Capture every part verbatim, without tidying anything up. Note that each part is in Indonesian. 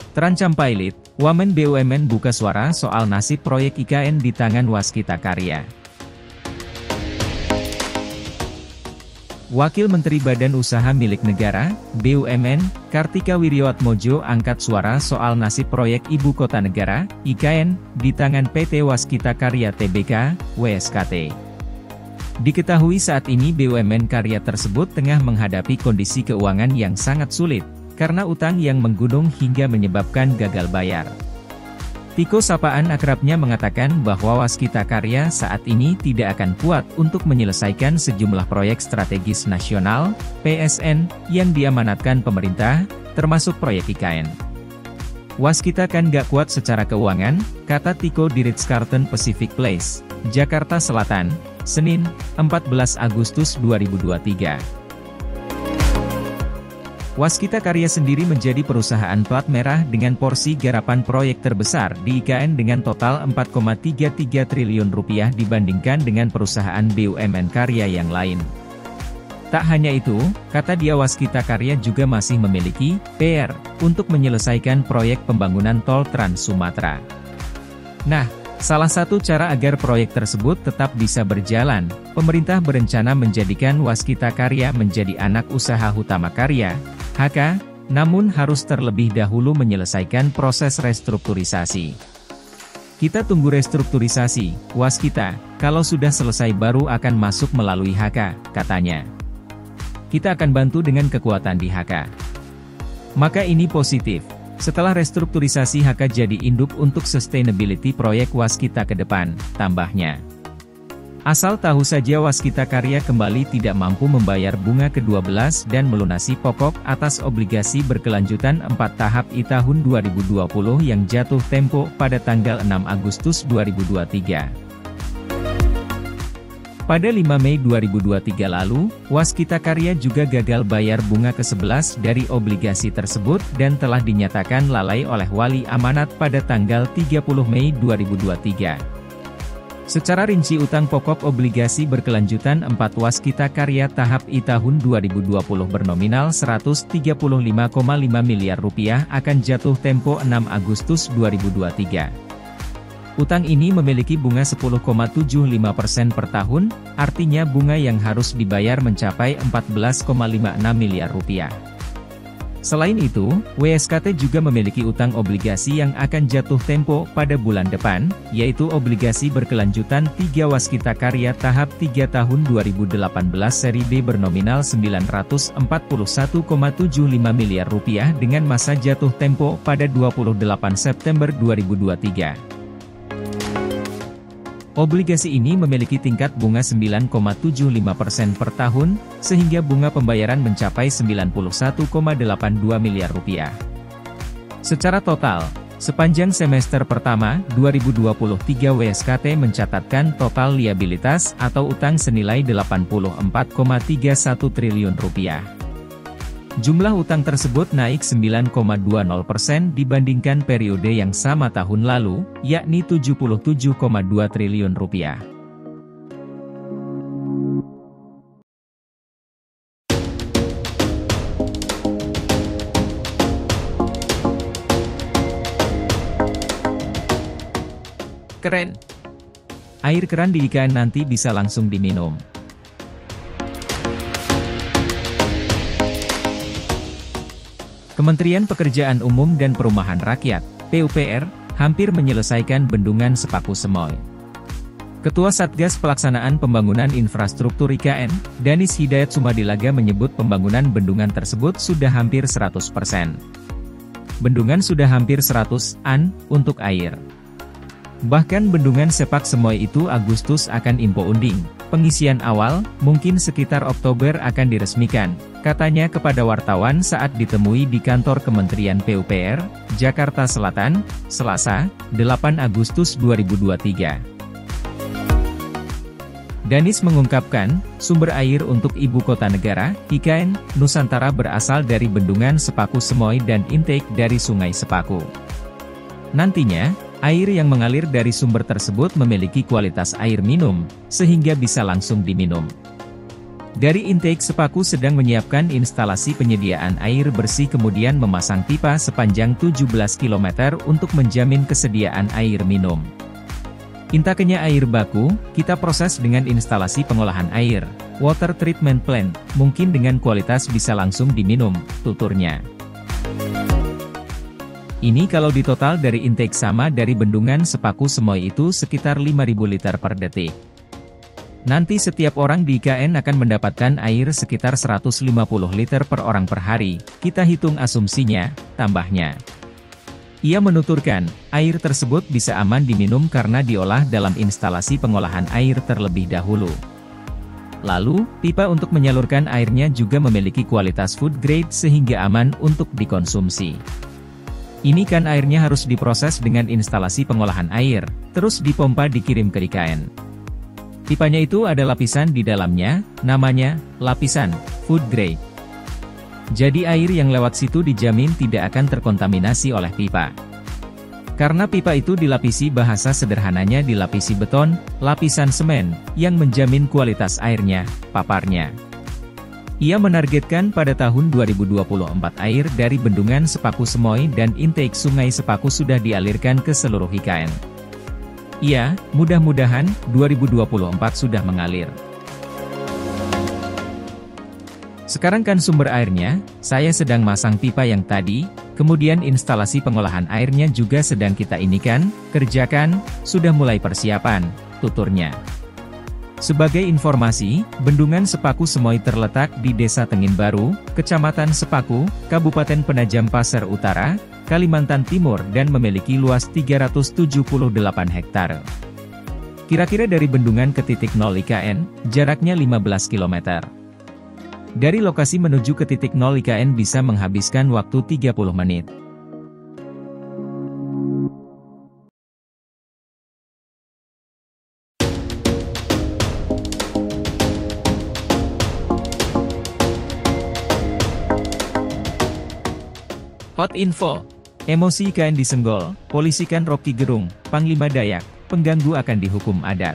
Terancam pilot, Wamen B U M N buka suara soal nasib proyek I K N di tangan Waskita Karya. Wakil Menteri Badan Usaha Milik Negara, B U M N, Kartika Wirjoatmojo angkat suara soal nasib proyek Ibu Kota Negara, I K N, di tangan P T Waskita Karya Tbk, W S K T. Diketahui saat ini B U M N Karya tersebut tengah menghadapi kondisi keuangan yang sangat sulit, karena utang yang menggunung hingga menyebabkan gagal bayar. Tiko sapaan akrabnya mengatakan bahwa Waskita Karya saat ini tidak akan kuat untuk menyelesaikan sejumlah proyek strategis nasional, P S N, yang diamanatkan pemerintah, termasuk proyek I K N. Waskita kan gak kuat secara keuangan, kata Tiko di Ritz-Carlton Pacific Place, Jakarta Selatan, Senin, empat belas Agustus dua ribu dua puluh tiga. Waskita Karya sendiri menjadi perusahaan plat merah dengan porsi garapan proyek terbesar di I K N dengan total empat koma tiga tiga triliun rupiah dibandingkan dengan perusahaan B U M N Karya yang lain. Tak hanya itu, kata dia Waskita Karya juga masih memiliki P R untuk menyelesaikan proyek pembangunan tol Trans Sumatera. Nah, salah satu cara agar proyek tersebut tetap bisa berjalan, pemerintah berencana menjadikan Waskita Karya menjadi anak usaha utama Karya, H K, namun harus terlebih dahulu menyelesaikan proses restrukturisasi. Kita tunggu restrukturisasi, Waskita, kalau sudah selesai baru akan masuk melalui H K, katanya. Kita akan bantu dengan kekuatan di H K. Maka ini positif. Setelah restrukturisasi H K jadi induk untuk sustainability proyek Waskita ke depan, tambahnya. Asal tahu saja Waskita Karya kembali tidak mampu membayar bunga ke dua belas dan melunasi pokok atas obligasi berkelanjutan empat tahap I tahun dua ribu dua puluh yang jatuh tempo pada tanggal enam Agustus dua ribu dua puluh tiga. Pada lima Mei dua ribu dua puluh tiga lalu, Waskita Karya juga gagal bayar bunga ke sebelas dari obligasi tersebut dan telah dinyatakan lalai oleh wali amanat pada tanggal tiga puluh Mei dua ribu dua puluh tiga. Secara rinci utang pokok obligasi berkelanjutan empat Waskita Karya tahap I tahun dua ribu dua puluh bernominal seratus tiga puluh lima koma lima miliar rupiah akan jatuh tempo enam Agustus dua ribu dua puluh tiga. Utang ini memiliki bunga sepuluh koma tujuh lima persen per tahun, artinya bunga yang harus dibayar mencapai empat belas koma lima enam miliar rupiah. Selain itu, W S K T juga memiliki utang obligasi yang akan jatuh tempo pada bulan depan, yaitu obligasi berkelanjutan tiga Waskita Karya tahap tiga tahun dua ribu delapan belas seri B bernominal sembilan ratus empat puluh satu koma tujuh lima miliar rupiah dengan masa jatuh tempo pada dua puluh delapan September dua ribu dua puluh tiga. Obligasi ini memiliki tingkat bunga sembilan koma tujuh lima persen per tahun, sehingga bunga pembayaran mencapai sembilan puluh satu koma delapan dua miliar rupiah. Secara total, sepanjang semester pertama dua ribu dua puluh tiga W S K T mencatatkan total liabilitas atau utang senilai delapan puluh empat koma tiga satu triliun rupiah. Jumlah utang tersebut naik sembilan koma dua nol persen dibandingkan periode yang sama tahun lalu, yakni tujuh puluh tujuh koma dua triliun rupiah. Keren! Air keran di I K N nanti bisa langsung diminum. Kementerian Pekerjaan Umum dan Perumahan Rakyat, P U P R, hampir menyelesaikan bendungan Sepaku Semoy. Ketua Satgas Pelaksanaan Pembangunan Infrastruktur I K N, Danis Hidayat Sumadilaga menyebut pembangunan bendungan tersebut sudah hampir seratus persen. Bendungan sudah hampir seratus persen untuk air. Bahkan bendungan Sepak Semoy itu Agustus akan info unding. Pengisian awal, mungkin sekitar Oktober akan diresmikan, katanya kepada wartawan saat ditemui di kantor Kementerian P U P R, Jakarta Selatan, Selasa, delapan Agustus dua ribu dua puluh tiga. Danis mengungkapkan, sumber air untuk Ibu Kota Negara, I K N, Nusantara berasal dari bendungan Sepaku Semoy dan intake dari Sungai Sepaku. Nantinya, air yang mengalir dari sumber tersebut memiliki kualitas air minum, sehingga bisa langsung diminum. Dari intake Sepaku sedang menyiapkan instalasi penyediaan air bersih kemudian memasang pipa sepanjang tujuh belas kilometer untuk menjamin kesediaan air minum. Intakenya air baku, kita proses dengan instalasi pengolahan air, water treatment plant, mungkin dengan kualitas bisa langsung diminum, tuturnya. Ini kalau ditotal dari intake sama dari bendungan Sepaku Semoy itu sekitar lima ribu liter per detik. Nanti setiap orang di I K N akan mendapatkan air sekitar seratus lima puluh liter per orang per hari, kita hitung asumsinya, tambahnya. Ia menuturkan, air tersebut bisa aman diminum karena diolah dalam instalasi pengolahan air terlebih dahulu. Lalu, pipa untuk menyalurkan airnya juga memiliki kualitas food grade sehingga aman untuk dikonsumsi. Ini kan airnya harus diproses dengan instalasi pengolahan air, terus dipompa dikirim ke I K N. Pipanya itu ada lapisan di dalamnya, namanya lapisan food grade. Jadi air yang lewat situ dijamin tidak akan terkontaminasi oleh pipa. Karena pipa itu dilapisi, bahasa sederhananya dilapisi beton, lapisan semen, yang menjamin kualitas airnya, paparnya. Ia menargetkan pada tahun dua ribu dua puluh empat air dari bendungan Sepaku Semoy dan intake Sungai Sepaku sudah dialirkan ke seluruh I K N. Ya, mudah-mudahan, dua ribu dua puluh empat sudah mengalir. Sekarang kan sumber airnya, saya sedang masang pipa yang tadi, kemudian instalasi pengolahan airnya juga sedang kita inikan, kerjakan, sudah mulai persiapan, tuturnya. Sebagai informasi, bendungan Sepaku Semoy terletak di Desa Tengin Baru, Kecamatan Sepaku, Kabupaten Penajam Pasir Utara, Kalimantan Timur dan memiliki luas tiga ratus tujuh puluh delapan hektar. Kira-kira dari bendungan ke titik nol I K N, jaraknya lima belas kilometer. Dari lokasi menuju ke titik nol I K N bisa menghabiskan waktu tiga puluh menit. Hot info. Emosi I K N disenggol, polisikan Rocky Gerung, Panglima Dayak, pengganggu akan dihukum adat.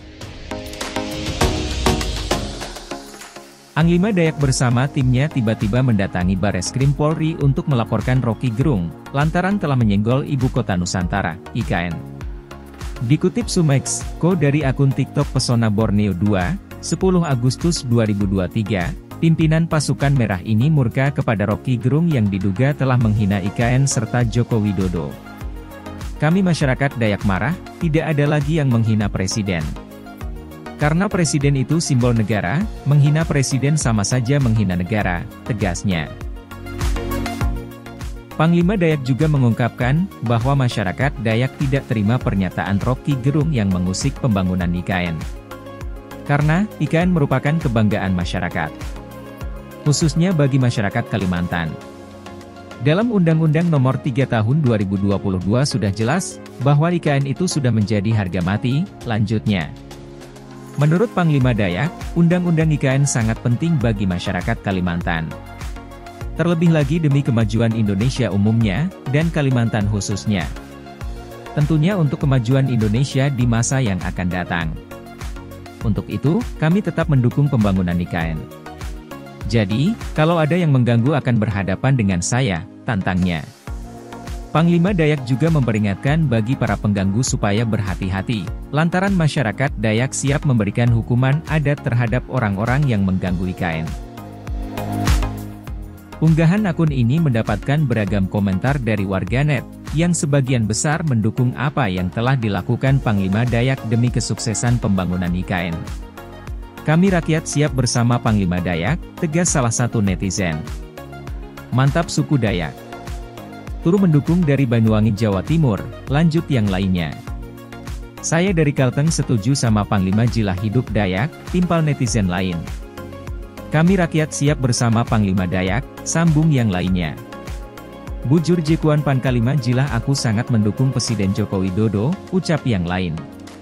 Panglima Dayak bersama timnya tiba-tiba mendatangi Bareskrim Polri untuk melaporkan Rocky Gerung, lantaran telah menyenggol ibu kota Nusantara, I K N. Dikutip Sumex Co dari akun TikTok Pesona Borneo dua, sepuluh Agustus dua ribu dua puluh tiga, pimpinan pasukan merah ini murka kepada Rocky Gerung yang diduga telah menghina I K N serta Joko Widodo. Kami masyarakat Dayak marah, tidak ada lagi yang menghina presiden. Karena presiden itu simbol negara, menghina presiden sama saja menghina negara, tegasnya. Panglima Dayak juga mengungkapkan, bahwa masyarakat Dayak tidak terima pernyataan Rocky Gerung yang mengusik pembangunan I K N. Karena, I K N merupakan kebanggaan masyarakat. Khususnya bagi masyarakat Kalimantan. Dalam Undang-Undang Nomor tiga Tahun dua ribu dua puluh dua sudah jelas, bahwa I K N itu sudah menjadi harga mati, lanjutnya. Menurut Panglima Dayak, Undang-Undang I K N sangat penting bagi masyarakat Kalimantan. Terlebih lagi demi kemajuan Indonesia umumnya, dan Kalimantan khususnya. Tentunya untuk kemajuan Indonesia di masa yang akan datang. Untuk itu, kami tetap mendukung pembangunan I K N. Jadi, kalau ada yang mengganggu akan berhadapan dengan saya, tantangnya. Panglima Dayak juga memperingatkan bagi para pengganggu supaya berhati-hati, lantaran masyarakat Dayak siap memberikan hukuman adat terhadap orang-orang yang mengganggu I K N. Unggahan akun ini mendapatkan beragam komentar dari warganet, yang sebagian besar mendukung apa yang telah dilakukan Panglima Dayak demi kesuksesan pembangunan I K N. Kami rakyat siap bersama Panglima Dayak, tegas salah satu netizen. Mantap suku Dayak. Turut mendukung dari Banyuwangi Jawa Timur, lanjut yang lainnya. Saya dari Kalteng setuju sama Panglima Jilah Hidup Dayak, timpal netizen lain. Kami rakyat siap bersama Panglima Dayak, sambung yang lainnya. Bujur Jekuan Panglima Jilah aku sangat mendukung Presiden Joko Widodo, ucap yang lain.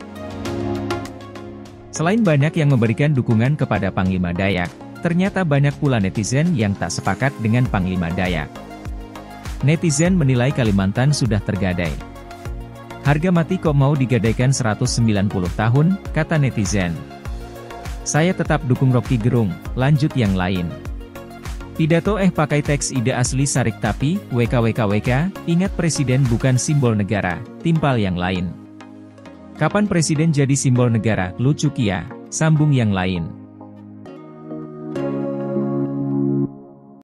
Selain banyak yang memberikan dukungan kepada Panglima Dayak, ternyata banyak pula netizen yang tak sepakat dengan Panglima Dayak. Netizen menilai Kalimantan sudah tergadai. Harga mati kok mau digadaikan seratus sembilan puluh tahun, kata netizen. Saya tetap dukung Rocky Gerung, lanjut yang lain. Pidato eh pakai teks ide asli Sarik tapi, W K W K W K, ingat presiden bukan simbol negara, timpal yang lain. Kapan presiden jadi simbol negara, lucu Kia, sambung yang lain.